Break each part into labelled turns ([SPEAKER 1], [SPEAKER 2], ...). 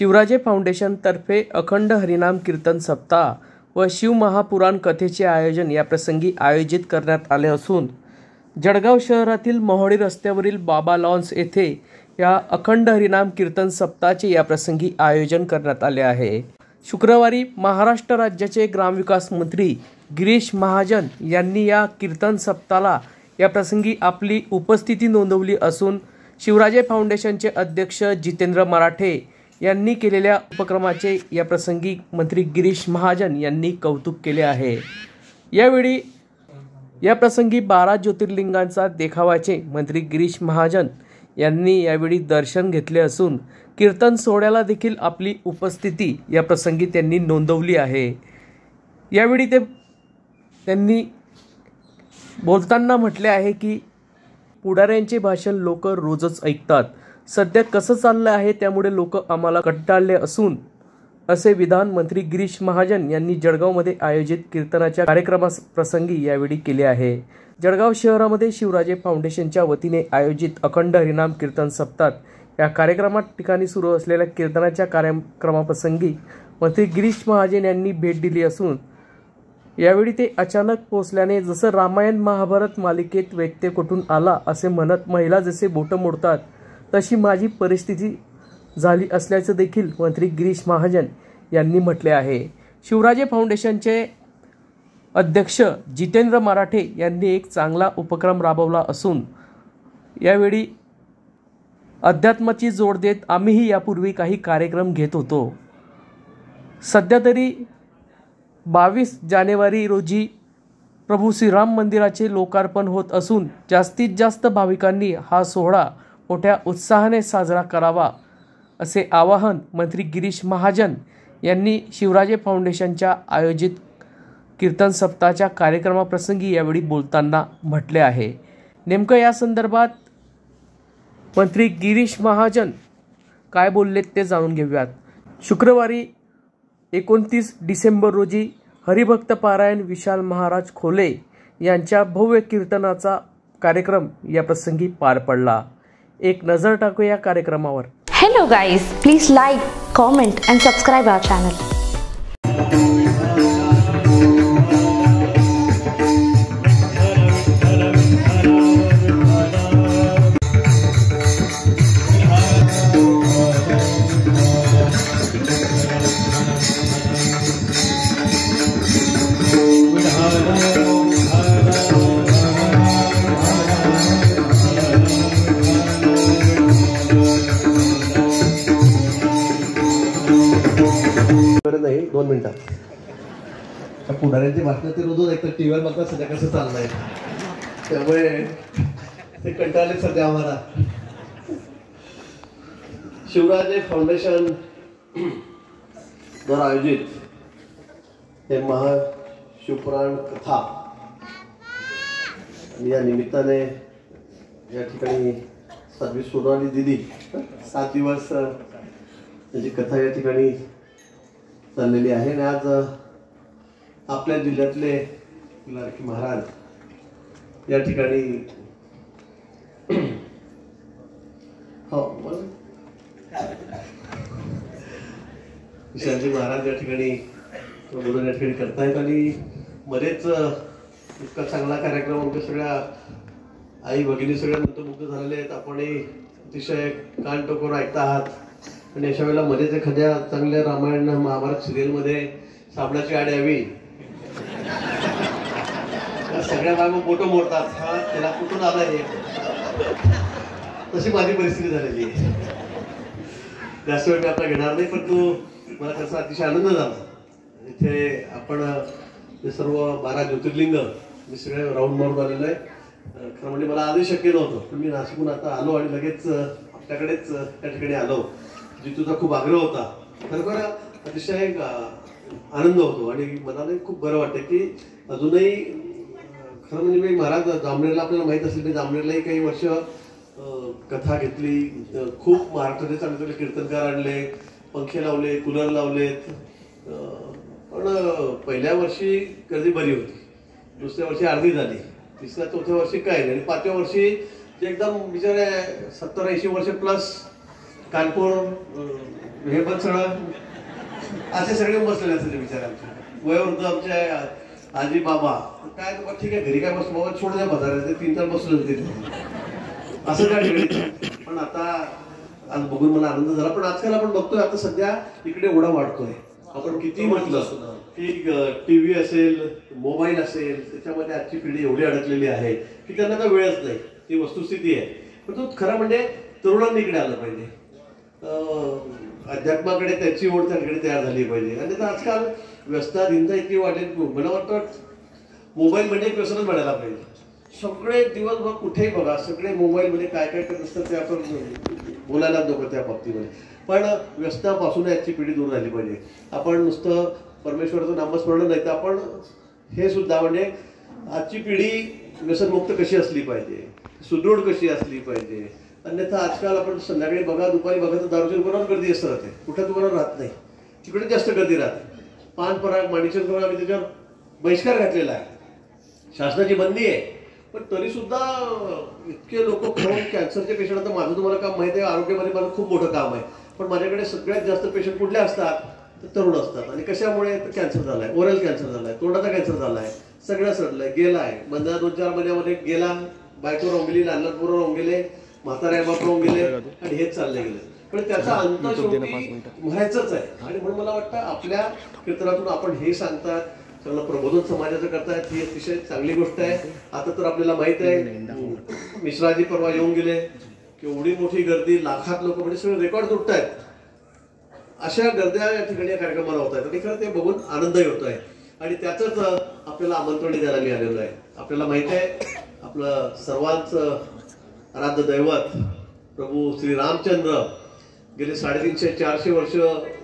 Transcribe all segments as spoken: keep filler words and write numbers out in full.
[SPEAKER 1] शिवराजे फाउंडेशनतर्फे अखंड हरिनाम कीर्तन सप्ताह व शिवमहापुराण कथेचे आयोजन या प्रसंगी आयोजित करण्यात आले असून जळगाव शहरातील मोहोळी रस्त्यावरील बाबा लॉन्स येथे या अखंड हरिनाम कीर्तन सप्ताहाचे या प्रसंगी आयोजन करण्यात आले आहे। शुक्रवारी महाराष्ट्र राज्याचे ग्रामविकास मंत्री गिरीश महाजन यांनी या कीर्तन सप्ताहाला या प्रसंगी आपली उपस्थिती नोंदवली असून शिवराजे फाउंडेशनचे अध्यक्ष जितेंद्र मराठे यांनी केलेल्या उपक्रमाचे या प्रसंगी मंत्री गिरीश महाजन यांनी कौतुक केले आहे। यावेळी या प्रसंगी बारा ज्योतिर्लिंगांचा देखावाचे मंत्री गिरीश महाजन यांनी यावेळी दर्शन घेतले असून कीर्तन सोहळ्याला देखील आपली उपस्थिती या प्रसंगी त्यांनी नोंदवली आहे। यावेळी ते त्यांनी बोलताना म्हटले आहे की पुढाऱ्यांचे भाषण लोक रोजच ऐकतात, सध्या कसं चाललं आहे त्यामुळे लोक आम्हाला कंटाळले असून असे विधान मंत्री गिरीश महाजन यांनी जळगावमध्ये आयोजित कीर्तनाच्या कार्यक्रमाप्रसंगी यावेळी केले आहे। जळगाव शहरामध्ये शिवराजे फाउंडेशनच्या वतीने आयोजित अखंड हरिनाम कीर्तन सप्ताहात या कार्यक्रमात ठिकाणी सुरू असलेल्या कीर्तनाच्या कार्यक्रमाप्रसंगी मंत्री गिरीश महाजन यांनी भेट दिली असून यावेळी ते अचानक पोहोचल्याने जसं रामायण महाभारत मालिकेत व्यक्ती कुठून आला असे म्हणत महिला जसे बोटं मोडतात तशी माझी परिस्थिती झाली असल्याचं देखील मंत्री गिरीश महाजन यांनी म्हटले आहे। शिवराजे फाउंडेशनचे अध्यक्ष जितेंद्र मराठे यांनी एक चांगला उपक्रम राबवला असून यावेळी अध्यात्माची जोड देत आम्हीही यापूर्वी काही कार्यक्रम घेत होतो। सध्या तरी बावीस जानेवारी रोजी प्रभू श्रीराम मंदिराचे लोकार्पण होत असून जास्तीत जास्त भाविकांनी हा सोहळा मोठ्या उत्साहाने साजरा करावा असे आवाहन मंत्री गिरीश महाजन यांनी शिवराजे फाउंडेशनच्या आयोजित कीर्तन सप्ताहाच्या कार्यक्रमाप्रसंगी यावेळी बोलताना म्हटले आहे। नेमकं या संदर्भात मंत्री गिरीश महाजन काय बोललेत ते जाणून घेऊयात। शुक्रवारी एकोणतीस डिसेंबर रोजी हरिभक्त पारायण विशाल महाराज खोले यांच्या भव्य कीर्तनाचा कार्यक्रम या प्रसंगी पार पडला। एक नजर टाकूया या कार्यक्रमावर।
[SPEAKER 2] Hello guys, please like, comment and subscribe our channel.
[SPEAKER 3] नाही दोन मिनिटात पुढाऱ्यांची भाषण ते रोजच ऐकतात, टीव्हीवर बघतात सध्या कसं चाललंय त्यामुळे ते कंटाळले सध्या आम्हाला। शिवराजे फाउंडेशन द्वारा आयोजित हे महाशिवपुराण कथा आणि या निमित्ताने या ठिकाणी साध्वी सोनाली दिदी सात दिवस त्याची कथा या ठिकाणी चाललेली आहे आणि आज आपल्या जिल्ह्यातले लाडकी महाराज या ठिकाणी हो विशालजी महाराज या ठिकाणी बोलून या ठिकाणी करतायत आणि बरेच इतका चांगला कार्यक्रम आमच्या सगळ्या आई भगिनी सगळ्या मंत्रमुग्ध झालेले आहेत। आपणही अतिशय कान टोकून ऐकता आहात आणि अशा वेळेला मध्येच एखाद्या चांगल्या रामायण महाभारत सिरियलमध्ये साबणाची आड यावी सगळ्या बायका फोटो मोडतात, हा त्याला कुठून आला हे तशी माझी परिस्थिती झालेली आहे। जास्त वेळ मी आपला घेणार नाही, परंतु मला त्याचा अतिशय आनंद झाला। इथे आपण हे सर्व बारा ज्योतिर्लिंग मी सगळे राऊंड मारून आलेलो आहे। खरं म्हणजे मला आधी शक्य नव्हतं, पण मी नाशिकहून आता आलो आणि लगेच आपल्याकडेच त्या ठिकाणी आलो। जितूचा खूप आग्रह होता, खरोखर अतिशय आनंद होतो आणि मनाला खूप बरं वाटतं की अजूनही खरं म्हणजे मी महाराज जामनेरला आपल्याला माहीत असेल मी जामनेरलाही काही वर्ष कथा घेतली, खूप महाराष्ट्राचे चांगले चांगले कीर्तनकार आणले, पंखे लावले, कूलर लावलेत, पण पहिल्या वर्षी गर्दी बरी होती, दुसऱ्या वर्षी अर्धी झाली, तिसऱ्या चौथ्या वर्षी काय नाही आणि पाचव्या वर्षी जे एकदम बिचारे सत्तर ऐंशी वर्ष प्लस कानपूर हे पण सगळं असे सगळे बसलेले असते विचार आमचे वयोवृद्ध आमचे आजी बाबा काय तर ठीक आहे घरी काय बसतो बाबा छोड द्या बसायला तीन चार बसले होते असं काय ठिकाणी. पण आता आज बघून मला आनंद झाला. पण आजकाल आपण बघतोय आता सध्या इकडे ओढा वाढतोय. आपण किती म्हटलं की टीव्ही असेल मोबाईल असेल त्याच्यामध्ये आजची पिढी एवढी अडकलेली आहे की त्यांना तर वेळच नाही. ही वस्तुस्थिती आहे. पण तो खरं म्हणजे तरुणांनी इकडे आलं पाहिजे. अध्यात्माकडे त्याची ओढ त्यांकडे तयार झाली पाहिजे. आणि आता आजकाल व्यस्ताधीनता इतकी वाढेल. मला वाटतं मोबाईल म्हणजे एक व्यसनच वाढायला पाहिजे. सगळे दिवसभर कुठेही बघा सगळे मोबाईलमध्ये काय काय करत असतात ते आपण बोलायला नको त्या बाबतीमध्ये. पण व्यसनापासून याची पिढी दूर झाली पाहिजे. आपण नुसतं परमेश्वराचं नामस्मरण नाही तर आपण हे सुद्धा म्हणजे आजची पिढी व्यसनमुक्त कशी असली पाहिजे सुदृढ कशी असली पाहिजे. अन्यथा आजकाल आपण संध्याकाळी बघा दुपारी बघा तर दारूच्या दुकानावर गर्दी असं राहते. कुठल्या दुकानावर राहत नाही तिकडे जास्त गर्दी राहते. पान पराग माणिकचंद करून आम्ही त्याच्यावर बहिष्कार घातलेला आहे. शासनाची बंदी आहे. पण तरी सुद्धा इतके लोक खाऊन कॅन्सरचे पेशंट. आता माझं तुम्हाला काम माहिती आहे आरोग्यामध्ये माझं खूप मोठं काम आहे. पण माझ्याकडे सगळ्यात जास्त पेशंट कुठले असतात तर तरुण असतात. आणि कशामुळे तर कॅन्सर झालाय ओरल कॅन्सर झालाय तोंडाचा कॅन्सर झालाय सगळं सडलंय गेलाय. बंदा दोन चार महिन्यामध्ये गेला बायको राहून गेली लहान लहान पोरं राहून गेले म्हाताऱ्या बाप राहून गेले आणि हेच चालले गेले. पण त्याचा अंत शेवटी व्हायचंच आहे. आणि म्हणून मला वाटतं आपल्या कीर्तनातून आपण हे सांगतात चांगलं प्रबोधन समाजाचं करतायत ही अतिशय चांगली गोष्ट आहे. आता तर आपल्याला माहित आहे मिश्राजी परवा येऊन गेले की एवढी मोठी गर्दी लाखात लोक म्हणजे सगळे रेकॉर्ड तुटतायत. अशा गर्द्या या ठिकाणी या कार्यक्रमाला होत आहेत. आणि खरं ते बघून आनंदही होत आहे. आणि त्याचंच आपल्याला आमंत्रण द्यायला मिळालेलं आहे. आपल्याला माहित आहे आपलं सर्वांचं आराध्य दैवत प्रभू श्री रामचंद्र गेले साडेतीनशे चारशे वर्ष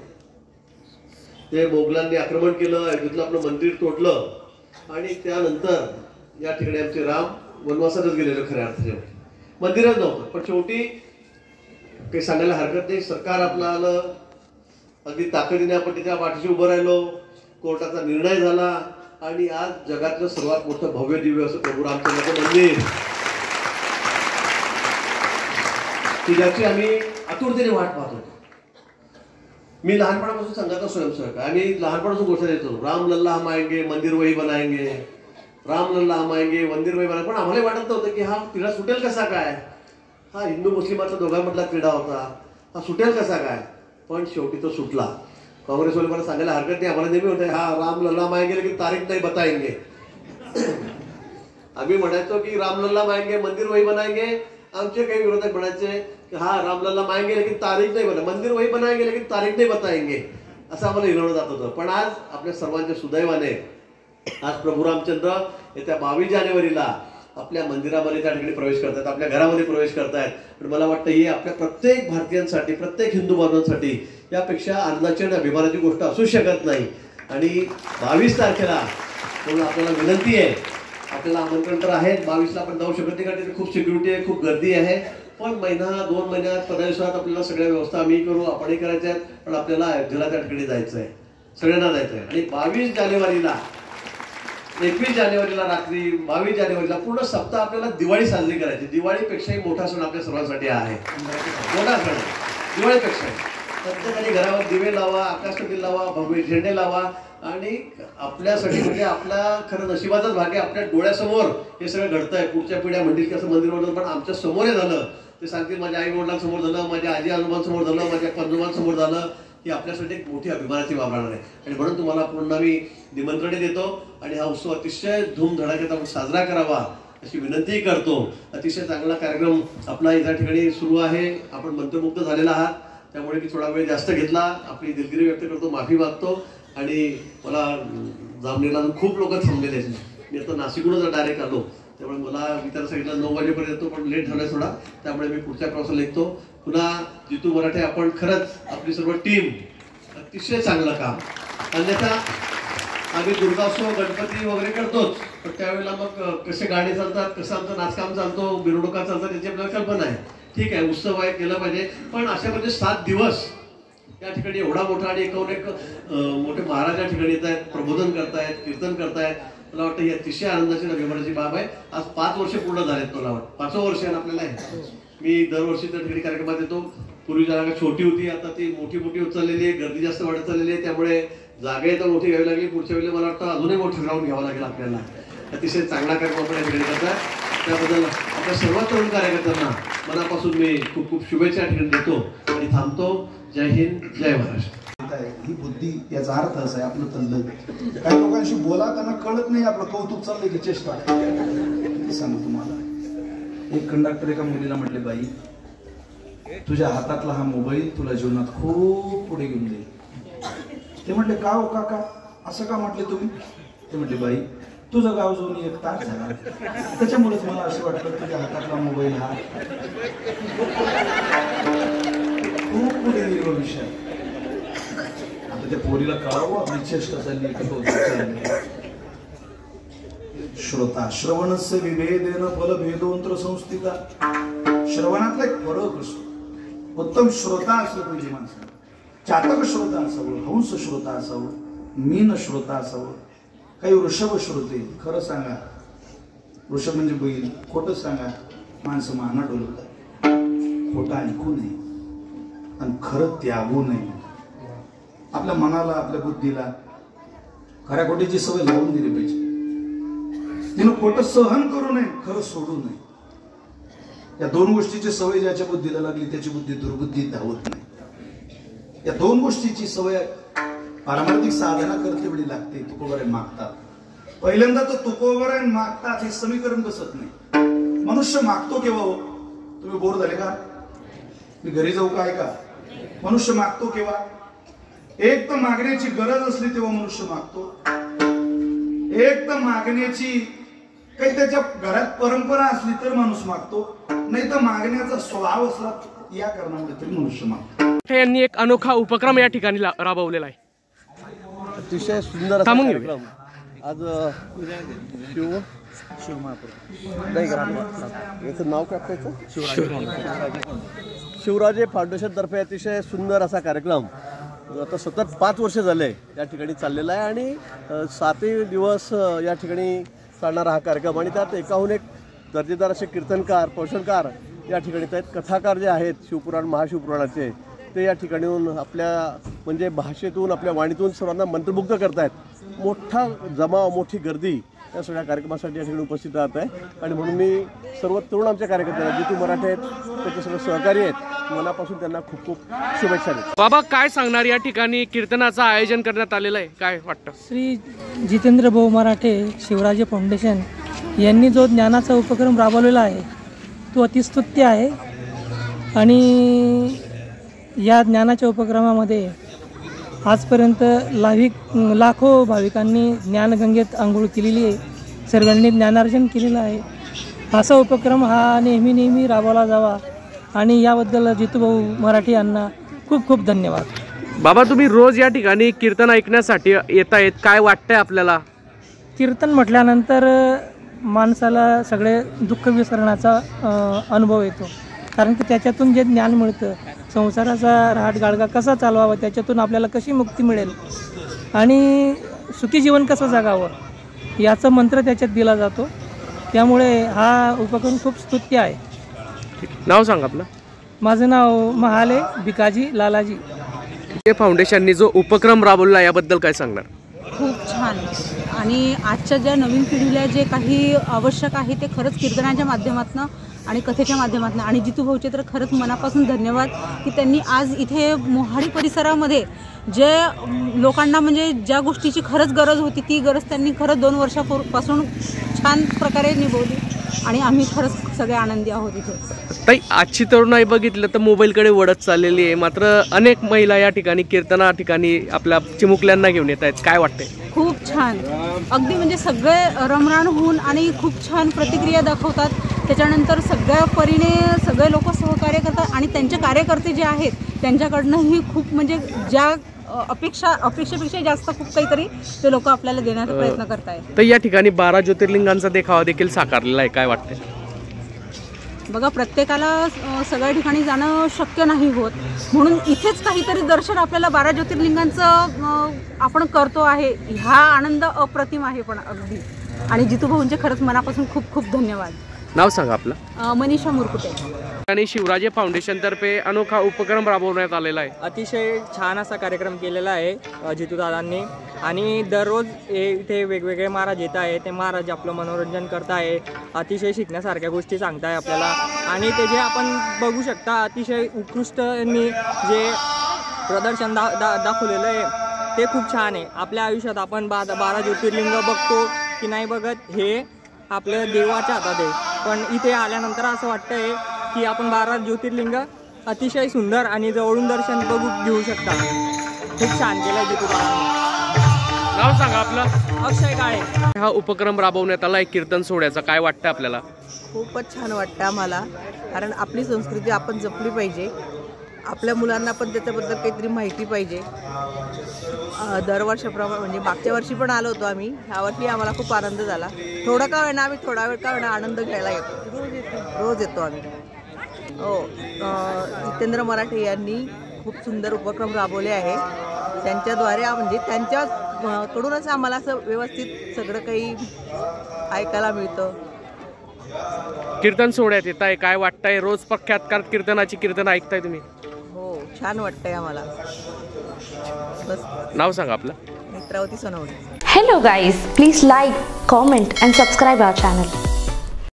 [SPEAKER 3] ते मोगलांनी आक्रमण केलं अयोध्येतलं आपलं मंदिर तोडलं आणि त्यानंतर या ठिकाणी आमचे राम वनवासातच गेलेलं खऱ्या अर्थाने मंदिरच नव्हतं. पण शेवटी काही सांगायला हरकत नाही. सरकार आपलं आलं अगदी ताकदीने आपण त्याच्या पाठीशी उभं राहिलो. कोर्टाचा निर्णय झाला आणि आज जगातलं सर्वात मोठं भव्य दिव्य असं प्रभू रामचंद्राचं मंदिर की ज्याची आम्ही आतुरतेने वाट पाहतो. मी लहानपणापासून संघाचा स्वयंसेवक आहे. आम्ही लहानपणापासून घोषणा देतो राम लल्ला हम आएंगे मंदिर वही बनाएंगे राम लल्ला हम आएंगे मंदिर वही बनाएंगे. पण आम्हाला वाटत नव्हतं की हा तिढा सुटेल कसा काय. हा हिंदू मुस्लिमाचा दोघांमधला तिढा होता. हा सुटेल कसा काय. पण शेवटी तो सुटला. काँग्रेसवाले मला सांगायला हरकत नाही आम्हाला नेहमी होते हा राम लल्ला हम आएंगे लेकिन तारीख नाही बताएंगे. आम्ही म्हणायचो की राम लल्ला हम आएंगे मंदिर वही बनाएंगे. आमचे काही विरोधक म्हणायचे की हा रामलल्ला माएंगे लेकिन तारीख नाही बना मंदिर वही बनाएंगे लेकिन तारीख नाही बताएंगे असं आम्हाला हिरवलं जात होतं. पण आज आपल्या सर्वांच्या सुदैवाने आज प्रभू रामचंद्र येत्या बावीस जानेवारीला आपल्या मंदिरामध्ये त्या ठिकाणी प्रवेश करतायत आपल्या घरामध्ये प्रवेश करतायत. पण मला वाटतं ही आपल्या प्रत्येक भारतीयांसाठी प्रत्येक हिंदू बांधवांसाठी यापेक्षा आनंदाची आणि अभिमानाची गोष्ट असू शकत नाही. आणि बावीस तारखेला म्हणून आपल्याला विनंती आहे आपल्याला आमंत्रण तर आहे बावीसला आपण जाऊ शकत नाही कारण तिथे खूप सिक्युरिटी आहे खूप गर्दी आहे. पण महिना दोन महिन्यात पंधरा दिवसात आपल्याला सगळ्या व्यवस्था आम्ही करू आपणही करायच्या आहेत. पण आपल्याला अयोध्येला त्या ठिकाणी जायचं आहे सगळ्यांना जायचं आहे. आणि बावीस जानेवारीला एकवीस जानेवारीला रात्री बावीस जानेवारीला पूर्ण सप्ताह आपल्याला दिवाळी साजरी करायची. दिवाळीपेक्षाही मोठा सण आपल्या सर्वांसाठी आहे. मोठा सण दिवाळीपेक्षा प्रत्येकाने घरावर दिवे लावा आकाशकंदील लावा भव्य झेंडे लावा. आणि आपल्यासाठी म्हणजे आपला खरं नशिबाचाच भाग आहे आपल्या डोळ्यासमोर हे सगळं घडतंय. पुढच्या पिढ्या म्हणतील की असं मंदिर होतं पण आमच्या समोर हे झालं. ते सांगतील माझ्या आई वडिलांसमोर झालं माझ्या आजी आजोबांसमोर झालं माझ्या पंजोबांसमोर झालं. ही आपल्यासाठी एक मोठी अभिमानाची बाब राहणार आहे. आणि म्हणून तुम्हाला पुन्हा मी निमंत्रण देतो आणि हा उत्सव अतिशय धूमधडाक्यात आपण साजरा करावा अशी विनंती करतो. अतिशय चांगला कार्यक्रम आपला या ठिकाणी सुरू आहे. आपण मंत्रमुग्ध झालेला आहात त्यामुळे मी थोडा वेळ जास्त घेतला. आपली दिलगिरी व्यक्त करतो माफी मागतो. आणि मला जामनेरला खूप लोक थांबलेले आहेत. मी आता नाशिकहूनच डायरेक्ट आलो त्यामुळे मला मी त्याला सांगितलं नऊ वाजेपर्यंत येतो पण लेट झालाय थोडा त्यामुळे मी पुढच्या प्रवासाला निघतो. पुन्हा जितू मराठे आपण खरंच आपली सर्व टीम अतिशय चांगलं काम. अन्यथा आम्ही दुर्गात्सव गणपती वगैरे करतोच पण त्यावेळेला मग कसे गाणे चालतात कसं आमचं नाचकाम चालतो मिरवणुका चालतात त्याची आपल्याला कल्पना आहे. ठीक आहे उत्सव आहे केलं पाहिजे. पण अशा म्हणजे सात दिवस या ठिकाणी एवढा मोठा आणि एकावर एक मोठे महाराज या ठिकाणी येत आहेत प्रबोधन करतायत कीर्तन करतायत. मला वाटतं ही अतिशय आनंदाची आणि अभिमानाची बाब आहे. आज पाच वर्ष पूर्ण झालेत मला वाटतं पाचवं वर्ष आहे आपल्याला आहे. मी दरवर्षी त्या ठिकाणी कार्यक्रमात येतो पूर्वी जागा छोटी होती, आता ती मोठी मोठी होत चाललेली आहे, गर्दी जास्त वाढत चाललेली आहे, त्यामुळे जागा तर मोठी घ्यावी लागली. पुढच्या वेळी मला वाटतं अजूनही मोठं ग्राउंड घ्यावं लागेल आपल्याला. अतिशय चांगला कार्यक्रम आपण या ठिकाणी करताय, त्याबद्दल आपल्या सर्व तरुण कार्यकर्त्यांना मनापासून मी खूप खूप शुभेच्छा या ठिकाणी देतो आणि थांबतो. जय हिंद, जय महाराष्ट्र.
[SPEAKER 4] ही बुद्धी याचा अर्थ असा आहे आपलं तल्लं. काही लोकांशी बोला त्यांना कळत नाही आपलं कौतुक चाललंय की चेष्टा. सांगू तुम्हाला, एक कंडक्टर एका मुलीला म्हटले, बाई तुझ्या हातातला हा मोबाईल तुला जीवनात खूप पुढे घेऊन जाईल. ते म्हटले, का हो काका असं का म्हटले तुम्ही? ते म्हटले, बाई तुझं गाव जाऊन एक तास झाला, त्याच्यामुळेच मला असं वाटतं तुझ्या हातातला मोबाईल हा खूप पुढे गेली भविष्यात. आता त्या पोरीला कळावं आपली चेष्टा चालली का. श्रोता श्रवणस्य विभेदेन फल भेदोंतर संस्थिता. श्रवणातला एक फरक असतो. उत्तम श्रोता असलं पाहिजे माणसाला. चातक श्रोता असावं, हंस श्रोता असावं, मीन श्रोता असावं, काही वृषभ श्रोते. खरं सांगा, वृषभ म्हणजे बैल. खोटं सांगा, माणसं माना डोलतात. खोटं ऐकू नये आणि खरं त्यागू नये. आपल्या मनाला, आपल्या बुद्धीला खऱ्या खोटीची सवय लावून दिली पाहिजे. तिनं खोटं सहन करू नये, खरं सोडू नये. या दोन गोष्टीची सवय ज्याच्या बुद्धीला लागली त्याची बुद्धी दुर्बुद्धीत धावत नाही. या दोन गोष्टीची सवय पारमार्थिक साधना करते वेळी लागते. तुकोबराय मागतात. पहिल्यांदा तर तुकोबराय मागतात हे समीकरण बसत नाही. मनुष्य मागतो केव्हा हो? तुम्ही बोर झाले का? मी घरी जाऊ काय का? मनुष्य मागतो केव्हा? एक तर मागण्याची गरज असली तेव्हा मनुष्य मागतो. एक तर मागण्याची काही त्याच्या घरात परंपरा असली तर माणूस मागतो, नाही तर मागण्याचा स्वभाव असला या कारणामुळे तरी मनुष्य मागतो.
[SPEAKER 1] यांनी एक अनोखा उपक्रम या ठिकाणी राबवलेला आहे.
[SPEAKER 5] अतिशय सुंदर असा कार्यक्रम आज शिव शिवमापूर नाही याचं नाव काय आपल्याचं शिवराजे फाउंडेशन तर्फे अतिशय सुंदर असा कार्यक्रम आता सतत पाच वर्ष झाले या ठिकाणी चाललेला आहे आणि सातही दिवस या ठिकाणी चालणारा हा कार्यक्रम. आणि त्यात एकाहून एक दर्जेदार असे कीर्तनकार, पोषणकार या ठिकाणी आहेत. कथाकार जे आहेत शिवपुराण महाशिवपुराणाचे ते या ठिकाणी येऊन आपल्या म्हणजे भाषेतून, आपल्या वाणीतून सर्वांना मंत्रमुग्ध करतायत. मोठा जमाव, मोठी गर्दी या सगळ्या कार्यक्रमासाठी या ठिकाणी उपस्थित राहत आहे. आणि म्हणून मी सर्व तरुण आमच्या कार्यकर्त्यांना, जितू मराठे आहेत, त्याचे सगळे सहकारी आहेत, मनापासून त्यांना खूप खूप शुभेच्छा देतो.
[SPEAKER 1] बाबा काय सांगणार, या ठिकाणी कीर्तनाचं आयोजन करण्यात आलेलं आहे, काय वाटतं?
[SPEAKER 6] श्री जितेंद्र भाऊ मराठे शिवराजे फाउंडेशन यांनी जो ज्ञानाचा उपक्रम राबवलेला आहे तो अतिस्तुत्य आहे. आणि या ज्ञानाच्या उपक्रमामध्ये आजपर्यंत लाभिक लाखो भाविकांनी ज्ञानगंगेत आंघोळ केलेली आहे. सर्वांनी ज्ञानार्जन केलेलं आहे. असा उपक्रम हा नेहमी नेहमी राबवला जावा आणि याबद्दल जितूभाऊ मराठे यांना खूप खूप धन्यवाद.
[SPEAKER 1] बाबा तुम्ही रोज या ठिकाणी कीर्तन ऐकण्यासाठी येत आहेत, काय वाटतंय आपल्याला?
[SPEAKER 6] कीर्तन म्हटल्यानंतर माणसाला सगळे दुःख विसरण्याचा अनुभव येतो. कारण की त्याच्यातून जे ज्ञान मिळतं, संसाराचा रहाट गाळगा कसा चालवावा, त्याच्यातून आपल्याला कशी मुक्ती मिळेल आणि सुखी जीवन कसं जगावं याचा मंत्र त्याच्यात दिला जातो. त्यामुळे हा उपक्रम खूप स्तुत्य आहे.
[SPEAKER 1] नाव सांग आपलं.
[SPEAKER 6] माझं नाव महाले भिकाजी लालाजी.
[SPEAKER 1] फाउंडेशनने जो उपक्रम राबवला याबद्दल काय सांगणार?
[SPEAKER 7] खूप छान. आणि आजच्या ज्या नवीन पिढीला जे काही आवश्यक आहे ते खरंच कीर्तनाच्या माध्यमातून आणि कथेच्या माध्यमातून. आणि जितू भाऊचे तर खरंच मनापासून धन्यवाद की त्यांनी आज इथे मोहाडी परिसरामध्ये जे लोकांना म्हणजे ज्या गोष्टीची खरंच गरज होती ती गरज त्यांनी खरंच दोन वर्षापासून छान प्रकारे निभवली आणि आम्ही खरंच सगळे आनंदी आहोत इथे.
[SPEAKER 1] ताई, आजची तरुणाई बघितलं तर मोबाईलकडे वळत चाललेली आहे, मात्र अनेक महिला या ठिकाणी कीर्तना ठिकाणी आपल्या चिमुकल्यांना घेऊन येत आहेत, काय वाटतंय?
[SPEAKER 7] खूप छान. अगदी म्हणजे सगळे रमरान होऊन आणि खूप छान प्रतिक्रिया दाखवतात. त्याच्यानंतर सगळ्या परीने सगळे लोक सहकार्य करतात आणि त्यांचे कार्यकर्ते जे आहेत त्यांच्याकडनंही खूप म्हणजे ज्या अपेक्षा अपेक्षेपेक्षा जास्त खूप काहीतरी ते लोक आपल्याला देण्याचा प्रयत्न करत आहेत.
[SPEAKER 1] तर या ठिकाणी बारा ज्योतिर्लिंगांचा देखावा देखील साकारलेला आहे, काय वाटतंय?
[SPEAKER 7] बघा, प्रत्येकाला सगळ्या ठिकाणी जाणं शक्य नाही होत, म्हणून इथेच काहीतरी दर्शन आपल्याला बारा ज्योतिर्लिंगांचं आपण करतो आहे. हा आनंद अप्रतिम आहे पण अगदी. आणि जितू भाऊंचे खरंच मनापासून खूप खूप धन्यवाद.
[SPEAKER 1] नाव सांगा आपलं.
[SPEAKER 7] मनीषा मुरकुटे.
[SPEAKER 1] आणि शिवराजे फाउंडेशन तर्फे अनोखा उपक्रम राबवण्यात आलेला आहे।
[SPEAKER 8] अतिशय छान असा कार्यक्रम केलेला आहे जितू दादांनी आणि दररोज इथे वेगवेगळे महाराज येत आहे, ते महाराज आपलं मनोरंजन करत आहे, अतिशय शिकण्यासारख्या गोष्टी सांगताय आपल्याला आणि ते जे आपण बघू शकता अतिशय उत्कृष्ट जे प्रदर्शन दा, दा दाखवलेलं आहे ते खूप छान आहे। आपल्या आयुष्यात आपण बा बारा ज्योतिर्लिंग बघतो की नाही बघत हे आपल्या देवाच्या हातात आहे, पण इथे आल्यानंतर असं वाटतंय की आपण बारा ज्योतिर्लिंग अतिशय सुंदर आणि जवळून दर्शन बघू घेऊ शकता। खूप छान केलं जितू दादांनी।
[SPEAKER 1] नाव सांगा आपलं?
[SPEAKER 8] अक्षय काळे।
[SPEAKER 1] हा उपक्रम राबवण्यात आला आहे कीर्तन सोहळ्याचा, काय वाटतं आपल्याला?
[SPEAKER 9] खूपच छान वाटतं आम्हाला, कारण आपली संस्कृती आपण जपली पाहिजे, आपल्या मुलांना पण त्याच्याबद्दल काहीतरी माहिती पाहिजे। दरवर्षाप्रमाणे म्हणजे मागच्या वर्षी पण आलो होतो आम्ही, ह्या वर्षी आम्हाला खूप आनंद झाला। थोडा का होईना आम्ही थोडा वेळ का होईना आनंद घ्यायला येतो, रोज येतो रोज येतो आम्ही। हो, जितेंद्र मराठे यांनी खूप सुंदर उपक्रम राबवले आहे, त्यांच्याद्वारे म्हणजे त्यांच्याकडूनच आम्हाला असं व्यवस्थित सगळं काही ऐकायला मिळतं।
[SPEAKER 1] कीर्तन सोहळ्यात येत आहे, काय वाटतंय? रोज प्रख्यात कीर्तनाची कीर्तन ऐकताय तुम्ही?
[SPEAKER 9] हो, छान वाटतंय आम्हाला। बस,
[SPEAKER 1] नाव सांगा आपलं?
[SPEAKER 9] Netravati Sonawane.
[SPEAKER 2] Hello guys, please like, comment and subscribe our channel.